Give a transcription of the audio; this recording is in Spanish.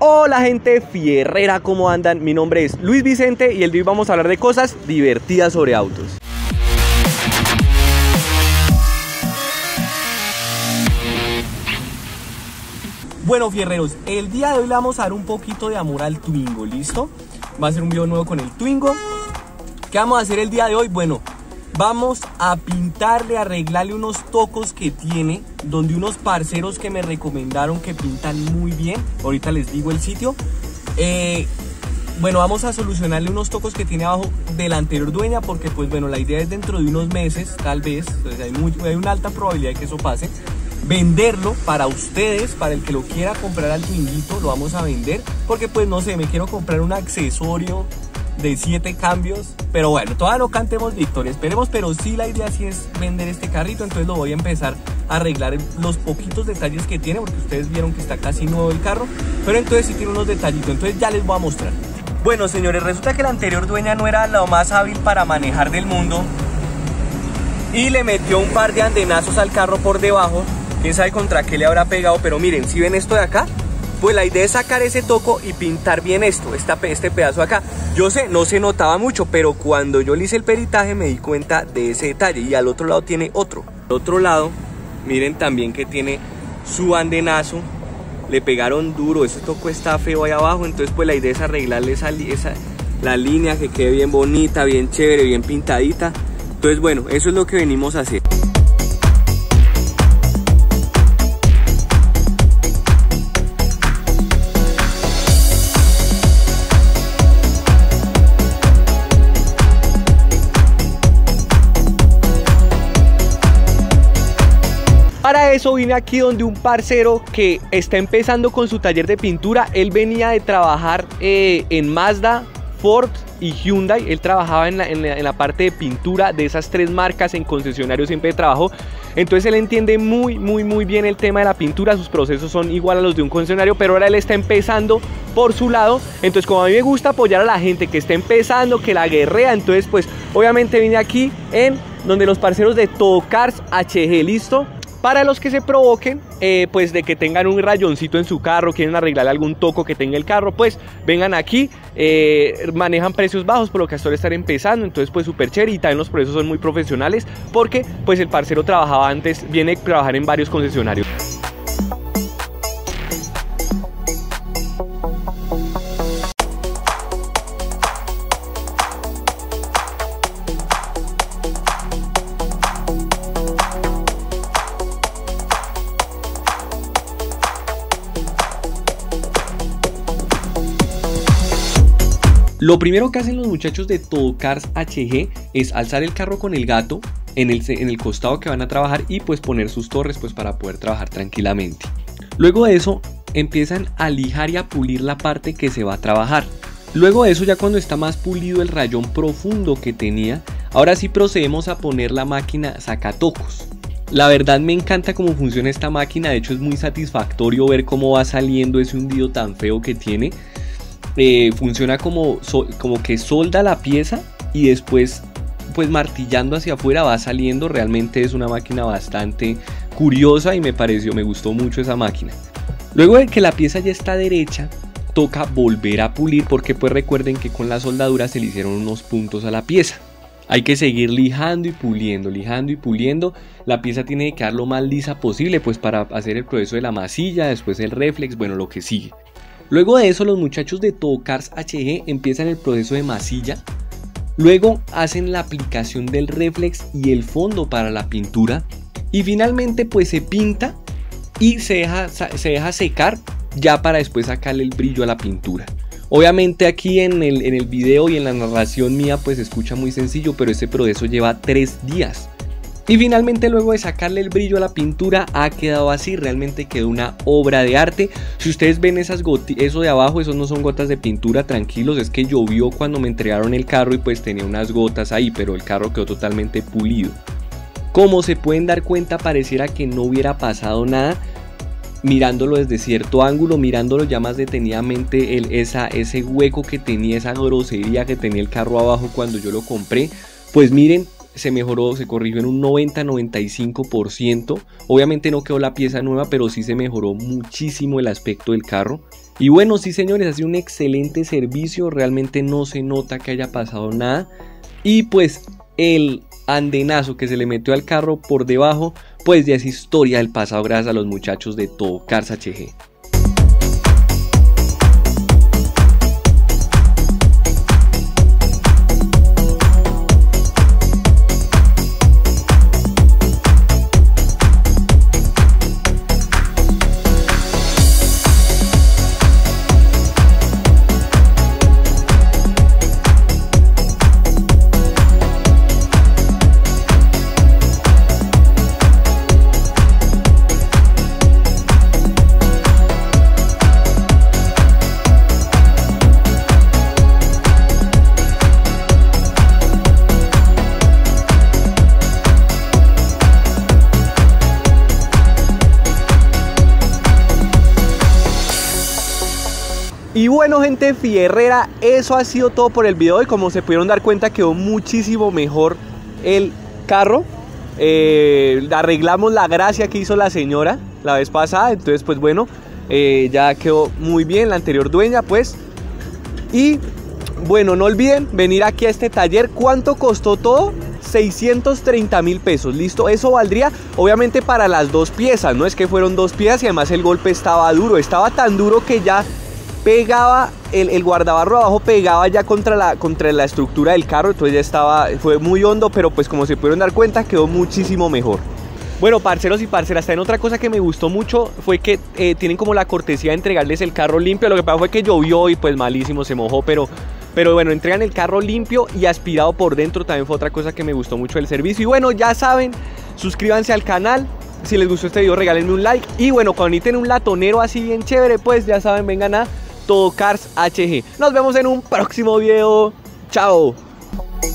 Hola gente fierrera, ¿cómo andan? Mi nombre es Luis Vicente y el día de hoy vamos a hablar de cosas divertidas sobre autos. Bueno fierreros, el día de hoy le vamos a dar un poquito de amor al Twingo, ¿listo? Va a ser un video nuevo con el Twingo. ¿Qué vamos a hacer el día de hoy? Bueno, vamos a pintarle, arreglarle unos tocos que tiene, donde unos parceros que me recomendaron que pintan muy bien, ahorita les digo el sitio. Bueno, vamos a solucionarle unos tocos que tiene abajo de la anterior dueña, porque pues bueno, la idea es dentro de unos meses, tal vez, pues, hay una alta probabilidad de que eso pase, venderlo para ustedes, para el que lo quiera comprar al Twinguito, lo vamos a vender, porque pues no sé, me quiero comprar un accesorio de 7 cambios, pero bueno, todavía no cantemos victoria, esperemos, pero sí la idea sí es vender este carrito, entonces lo voy a empezar a arreglar los poquitos detalles que tiene, porque ustedes vieron que está casi nuevo el carro, pero entonces sí tiene unos detallitos, entonces ya les voy a mostrar. Bueno señores, resulta que la anterior dueña no era la más hábil para manejar del mundo y le metió un par de andenazos al carro por debajo, quién sabe contra qué le habrá pegado, pero miren, si ven esto de acá, pues la idea es sacar ese toco y pintar bien esto, este pedazo de acá. Yo sé, no se notaba mucho, pero cuando yo le hice el peritaje me di cuenta de ese detalle. Y al otro lado tiene otro. Al otro lado, miren también que tiene su andenazo. Le pegaron duro, ese toco está feo ahí abajo. Entonces pues la idea es arreglarle la línea, que quede bien bonita, bien chévere, bien pintadita. Entonces bueno, eso es lo que venimos a hacer. Para eso vine aquí donde un parcero que está empezando con su taller de pintura. Él venía de trabajar en Mazda, Ford y Hyundai. Él trabajaba en la parte de pintura de esas 3 marcas, en concesionarios siempre trabajó. Entonces él entiende muy bien el tema de la pintura. Sus procesos son igual a los de un concesionario, pero ahora él está empezando por su lado. Entonces como a mí me gusta apoyar a la gente que está empezando, que la guerrea, entonces pues obviamente vine aquí en donde los parceros de Todo Cars HG, ¿listo? Para los que se provoquen, pues de que tengan un rayoncito en su carro, quieren arreglarle algún toco que tenga el carro, pues vengan aquí, manejan precios bajos por lo que hasta ahora están empezando, entonces pues súper chévere, y también los procesos son muy profesionales porque pues el parcero trabajaba antes, viene a trabajar en varios concesionarios. Lo primero que hacen los muchachos de Todo Cars HG es alzar el carro con el gato en el costado que van a trabajar y pues poner sus torres pues para poder trabajar tranquilamente. Luego de eso empiezan a lijar y a pulir la parte que se va a trabajar. Luego de eso, ya cuando está más pulido el rayón profundo que tenía, ahora sí procedemos a poner la máquina sacatocos. La verdad me encanta cómo funciona esta máquina, de hecho es muy satisfactorio ver cómo va saliendo ese hundido tan feo que tiene. Funciona como que solda la pieza y después pues martillando hacia afuera va saliendo. Realmente es una máquina bastante curiosa y me gustó mucho esa máquina. Luego de que la pieza ya está derecha, toca volver a pulir, porque pues recuerden que con la soldadura se le hicieron unos puntos a la pieza. Hay que seguir lijando y puliendo. La pieza tiene que quedar lo más lisa posible pues para hacer el proceso de la masilla, después el reflex, bueno, lo que sigue. Luego de eso los muchachos de Todo Cars HG empiezan el proceso de masilla. Luego hacen la aplicación del reflex y el fondo para la pintura. Y finalmente pues se pinta y se deja secar ya para después sacarle el brillo a la pintura. Obviamente aquí en el video y en la narración mía pues se escucha muy sencillo, pero este proceso lleva 3 días. Y finalmente luego de sacarle el brillo a la pintura ha quedado así, realmente quedó una obra de arte. Si ustedes ven esas eso de abajo, esos no son gotas de pintura, tranquilos, es que llovió cuando me entregaron el carro y pues tenía unas gotas ahí, pero el carro quedó totalmente pulido. Como se pueden dar cuenta, pareciera que no hubiera pasado nada. Mirándolo desde cierto ángulo, mirándolo ya más detenidamente, ese hueco que tenía, esa grosería que tenía el carro abajo cuando yo lo compré, pues miren, se mejoró, se corrigió en un 90-95%. Obviamente no quedó la pieza nueva, pero sí se mejoró muchísimo el aspecto del carro. Y bueno, sí señores, ha sido un excelente servicio, realmente no se nota que haya pasado nada. Y pues el andenazo que se le metió al carro por debajo, pues ya es historia del pasado gracias a los muchachos de Todo Cars HG. Y bueno gente fierrera, eso ha sido todo por el video y como se pudieron dar cuenta quedó muchísimo mejor el carro. Arreglamos la gracia que hizo la señora la vez pasada, entonces pues bueno, ya quedó muy bien la anterior dueña pues. Y bueno, no olviden venir aquí a este taller. ¿Cuánto costó todo? 630.000 pesos, listo, eso valdría obviamente para las dos piezas, no es que fueron dos piezas y además el golpe estaba duro, estaba tan duro que ya pegaba, el guardabarro abajo pegaba ya contra la estructura del carro, entonces ya estaba, fue muy hondo, pero pues como se pudieron dar cuenta quedó muchísimo mejor. Bueno, parceros y parceras, también otra cosa que me gustó mucho fue que tienen como la cortesía de entregarles el carro limpio. Lo que pasó fue que llovió y pues malísimo, se mojó, pero bueno, entregan el carro limpio y aspirado por dentro, también fue otra cosa que me gustó mucho del servicio. Y bueno, ya saben, suscríbanse al canal. Si les gustó este video regálenme un like. Y bueno, cuando necesiten un latonero así bien chévere, pues ya saben, vengan a Todo Cars HG. Nos vemos en un próximo video. Chao.